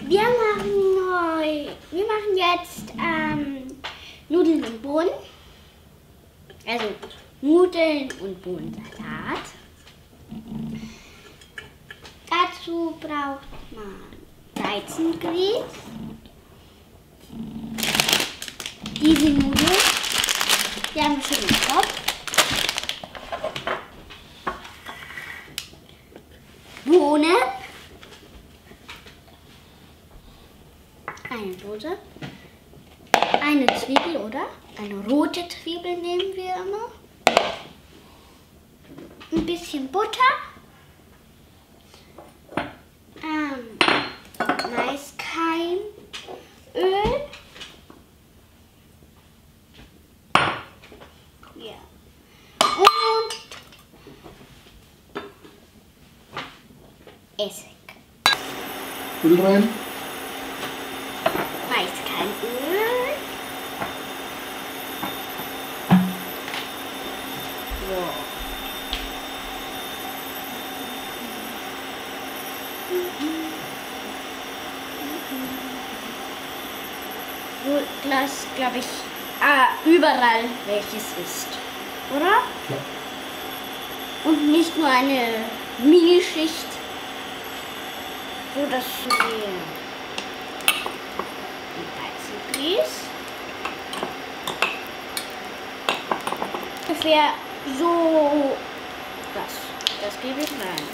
Wir machen jetzt Nudeln und Bohnen. Also Nudeln und Bohnensalat. Dazu braucht man Weizengrieß, diese Nudeln, die haben wir schon im Topf, Bohnen, eine Dose, eine Zwiebel oder eine rote Zwiebel nehmen wir immer, ein bisschen Butter, Maiskeimöl, ja, und Essig. Öl rein. Maiskeimöl. So. Du lässt, glaube ich, überall welches ist, oder? Ja. Und nicht nur eine Minischicht, so dass wir Weizengrieß ungefähr so das gebe ich rein.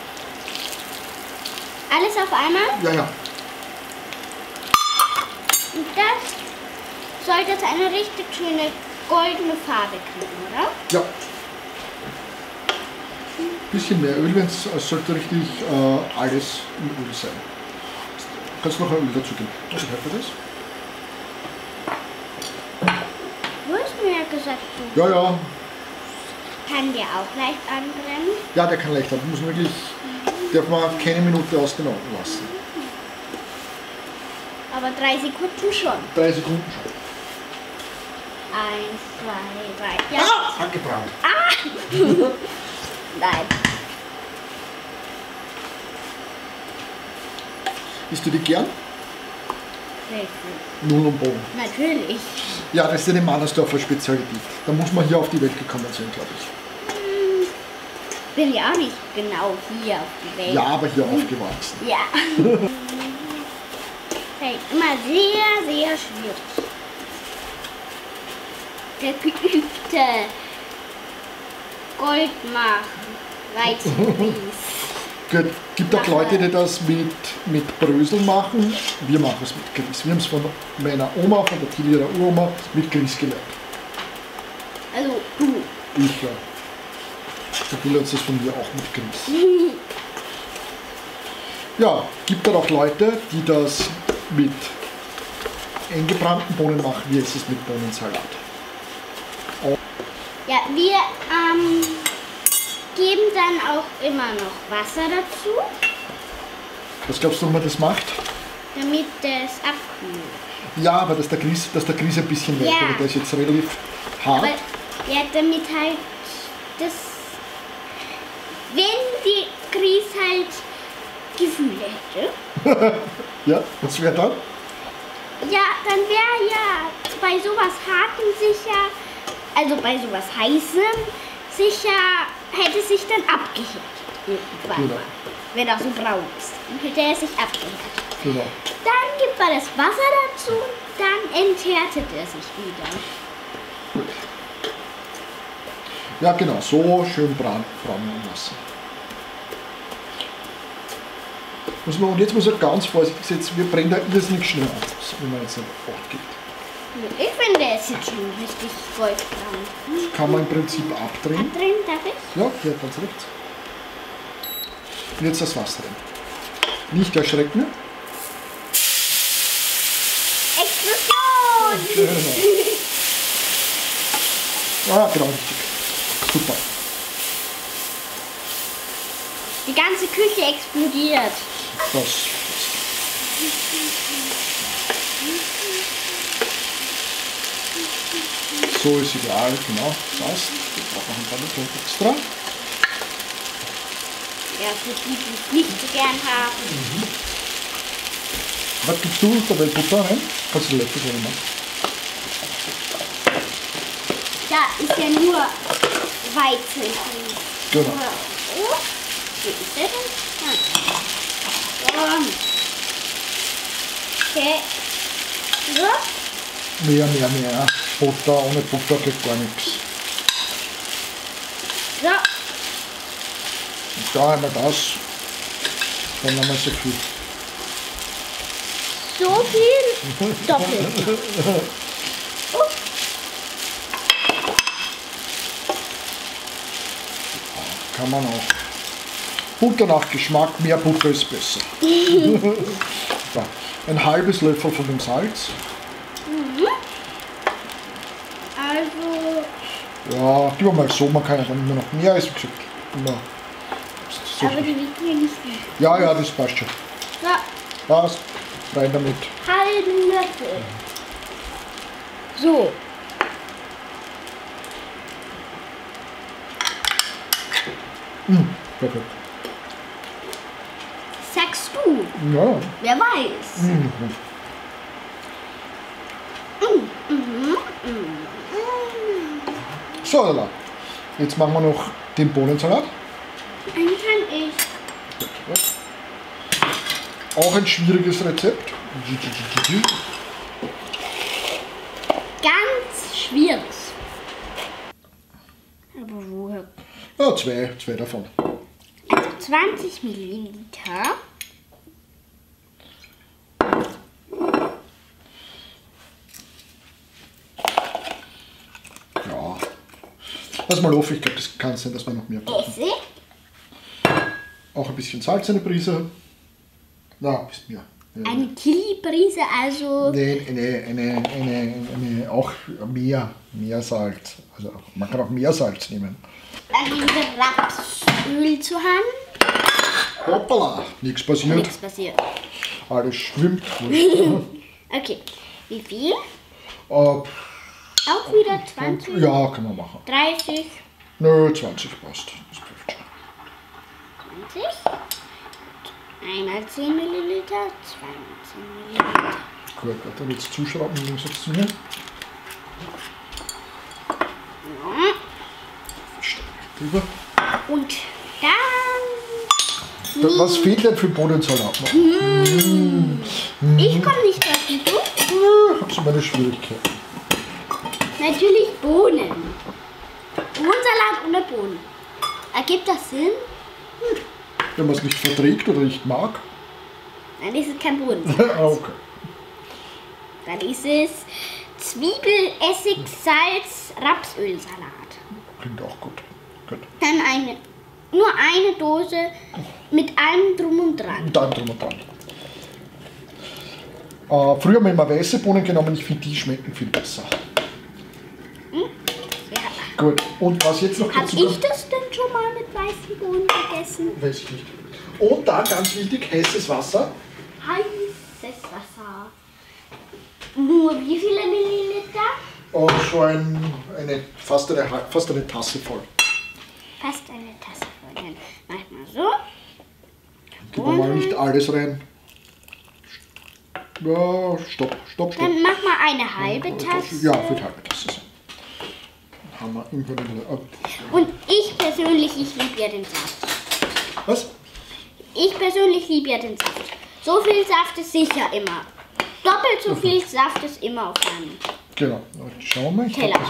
Alles auf einmal? Ja, ja. Und das sollte jetzt eine richtig schöne goldene Farbe kriegen, oder? Ja. Bisschen mehr Öl, es sollte richtig alles im Öl sein. Kannst noch ein Öl dazu geben. Was hört ihr das? Du hast mir ja gesagt, du Ja, ja. kann der auch leicht anbrennen. Ja, der kann leicht. Muss wirklich, darf man keine Minute aus den Augen lassen. Aber 3 Sekunden schon. 3 Sekunden schon. 1, 2, 3. Ja. Ah! Angebrannt. Nein. Isst du die gern? Richtig. Nudeln und Bohnen. Natürlich. Ja, das ist eine Mannersdorfer Spezialität. Da muss man hier auf die Welt gekommen sein, glaube ich. Bin ja auch nicht genau hier auf die Welt. Ja, aber hier aufgewachsen. Ja. Hey, immer sehr, sehr schwierig. Der geübte Goldmach, Weizengrieß. Gut. Gibt auch Leute, die das mit Brösel machen. Wir machen es mit Grieß. Wir haben es von meiner Oma, von der Tilly, ihrer Uroma, mit Grieß gelernt. Also du. Ich ja. Der Tilly hat das von mir auch mit Grieß. Ja, gibt dann auch Leute, die das mit eingebrannten Bohnen machen. Wie ist es mit Bohnensalat? Ja, wir geben dann auch immer noch Wasser dazu, Was glaubst du, warum man das macht? damit es abkühlt. Ja, aber dass der Grieß ein bisschen mehr, Ja. der ist jetzt relativ hart. Aber ja, damit halt das, wenn die Grieß halt Gefühle hätte, Ja, was wäre dann? ja, dann wäre ja bei sowas Hartem sicher, also bei sowas Heißem sicher, hätte sich dann abgehärtet irgendwann Genau. mal. Wenn er so braun ist, dann hätte er sich abgehärtet. Genau. Dann gibt man das Wasser dazu, dann enthärtet er sich wieder. Gut. Ja, genau, so schön braun lassen. Und jetzt muss er ganz vorsichtig sein, wir brennen da irrsinnig schnell aus, wenn man jetzt nicht Acht gibt. Ich finde, der ist jetzt schon richtig goldbraun. Das kann man im Prinzip abdrehen. Drin, darf ich? Ja, hier ganz rechts. Und jetzt das Wasser rein. Nicht erschrecken. Explosion! Genau. Ah, genau richtig. Super. Die ganze Küche explodiert. Das. So ist ideal, genau. Das heißt, wir brauchen noch ein paar Minuten extra. Ja, für die, die es nicht so gern haben. Was gibst du dabei Butter rein? Kannst du den Löffel drin machen? Da ist ja nur Weizen. Genau. Oh, wie ist der denn? Ah. Okay. So. Mehr. Butter, ohne Butter geht gar nichts. So. Und da haben wir das. Dann haben wir so viel. So viel doppelt. Kann man auch. Butter nach Geschmack, mehr Butter ist besser. So, ein halbes Löffel von dem Salz. Also. Ja, gib mal so, man kann ja dann immer noch mehr, ist wie gesagt. Immer so. Aber die wiegen ja nicht mehr. Ja, das passt schon. So, Passt, rein damit. halben Löffel. So. Perfekt. Sagst du? Ja. Wer weiß. So, Lala. Jetzt machen wir noch den Bohnensalat. Einen kann ich. Auch ein schwieriges Rezept. Ganz schwierig. Aber woher? Ja, zwei davon. Also 20 Milliliter. Ja. Lass mal auf, ich glaube, das kann sein, dass wir noch mehr brauchen. Essig. Auch ein bisschen Salz, eine Prise. Na, ein bisschen mehr. Eine Chili-Prise, also. Auch mehr Salz. Also man kann auch mehr Salz nehmen. Dann nehmen wir Rapsöl zur Hand. Hoppala, nichts passiert. Nichts passiert. Alles schwimmt. Okay. Wie viel? Auch Auch wieder 20? Ja, kann man machen. 30? Nö, 20 passt. Das passt schon. 20? Einmal 10 Milliliter, zweimal 10 Milliliter. Gut, dann jetzt zuschrauben, wie gesagt zu mir. Ja. Drüber. Und dann. Was fehlt denn für Bohnensalat noch? Ich komme nicht drauf, wie du? Ja, hab so meine Schwierigkeiten. Natürlich Bohnen. Bohnensalat ohne Bohnen. Ergibt das Sinn? Wenn man es nicht verträgt oder nicht mag. Dann ist es kein Bohnensalat. Okay. Dann ist es Zwiebel, Essig, Salz, Rapsölsalat. Klingt auch gut. Gut. Dann nur eine Dose mit allem drum und dran. Und dann drum und dran. Früher haben wir immer weiße Bohnen genommen, ich finde, die schmecken viel besser. Ja. Gut, und was jetzt noch Hab dazu ich das denn schon mal mit weißen Bohnen gegessen? Weiß ich nicht. Und dann ganz wichtig, heißes Wasser. Heißes Wasser. Nur wie viele Milliliter? Und so fast eine Tasse voll. Fast eine Tasse voll. Dann mach ich mal so. Gib mal nicht alles rein. Ja, stopp. Dann mach mal eine halbe Tasse. Ja, für die halbe Tasse. Dann haben wir irgendwann wieder. Und ich persönlich, ich liebe ja den Saft. Was? Ich persönlich liebe ja den Saft. So viel Saft ist sicher immer. Doppelt so viel Saft ist immer auf einem. Genau. Schauen wir mal. Ich Teller.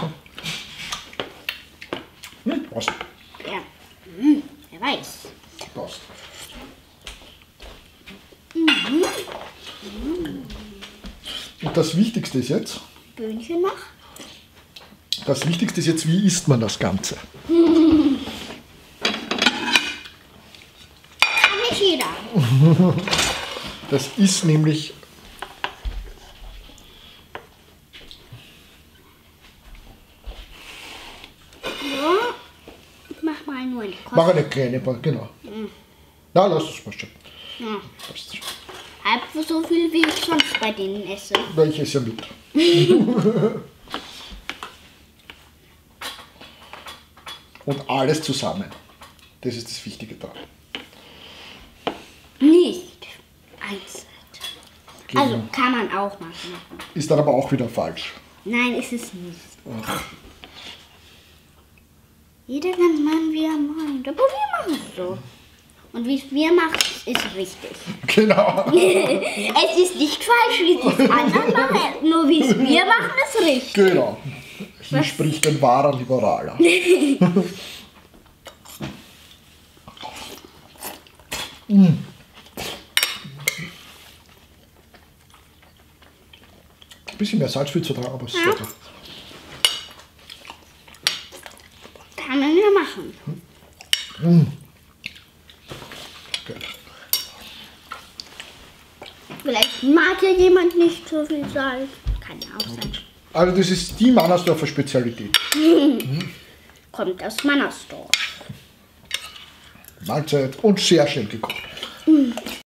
Passt. Ja. Wer weiß. Passt. Und das Wichtigste ist jetzt, Böhnchen noch. wie isst man das Ganze? Kann nicht jeder. Das ist nämlich Ja. Mach mal nur eine Kost. mach eine kleine, genau. Na, lass das mal schon. Ja. Passt schon. Halb so viel, wie ich sonst bei denen esse. Na, ich esse ja mit. Und alles zusammen. Das ist das Wichtige daran. Nicht einzeln. Also kann man auch machen. Ist dann aber auch wieder falsch. Nein, ist es nicht. Jeder kann machen, wie er meint. Aber wir machen es so. Und wie es wir machen, ist richtig. Genau. Es ist nicht falsch, wie es die anderen machen. Nur wie es wir machen, ist richtig. Genau. Hier spricht ein wahrer Liberaler. Ein bisschen mehr Salz viel zu dran, aber es ist lecker. Kann man ja machen. Geil. Vielleicht mag ja jemand nicht so viel Salz. Kann ja auch sein. Also das ist die Mannersdorfer Spezialität. Kommt aus Mannersdorf. Mahlzeit und sehr schön gekocht.